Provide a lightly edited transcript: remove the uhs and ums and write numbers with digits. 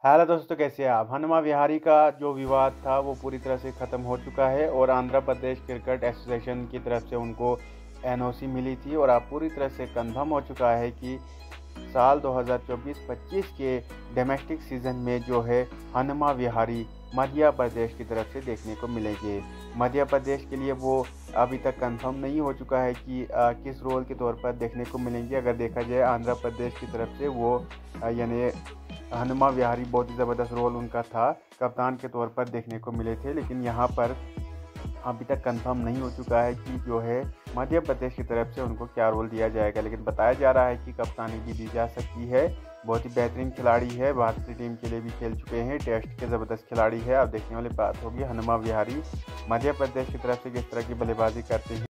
Hello दोस्तों, कैसे हैं आप। हनुमा विहारी का जो विवाद था वो पूरी तरह से ख़त्म हो चुका है और आंध्र प्रदेश क्रिकेट एसोसिएशन की तरफ से उनको एनओसी मिली थी और अब पूरी तरह से कंफर्म हो चुका है कि साल 2024-25 के डोमेस्टिक सीज़न में जो है हनुमा विहारी मध्य प्रदेश की तरफ से देखने को मिलेंगे। मध्य प्रदेश के लिए वो अभी तक कंफर्म नहीं हो चुका है कि किस रोल के तौर पर देखने को मिलेंगे। अगर देखा जाए आंध्र प्रदेश की तरफ से वो यानी हनुमा विहारी बहुत ही ज़बरदस्त रोल उनका था, कप्तान के तौर पर देखने को मिले थे। लेकिन यहाँ पर अभी तक कंफर्म नहीं हो चुका है कि जो है मध्य प्रदेश की तरफ से उनको क्या रोल दिया जाएगा। लेकिन बताया जा रहा है कि कप्तानी भी दी जा सकती है। बहुत ही बेहतरीन खिलाड़ी है, भारतीय टीम के लिए भी खेल चुके हैं, टेस्ट के ज़बरदस्त खिलाड़ी है। अब देखने वाली बात होगी हनुमा विहारी मध्य प्रदेश की तरफ से किस तरह की बल्लेबाजी करते हैं।